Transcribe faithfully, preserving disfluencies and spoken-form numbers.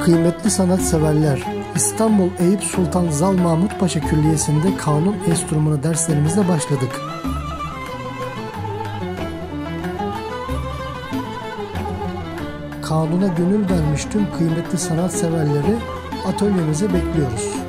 Kıymetli sanatseverler, İstanbul Eyüp Sultan Zal Mahmut Paşa Külliyesi'nde kanun enstrümanı derslerimizle başladık. Kanuna gönül vermiş tüm kıymetli sanatseverleri atölyemize bekliyoruz.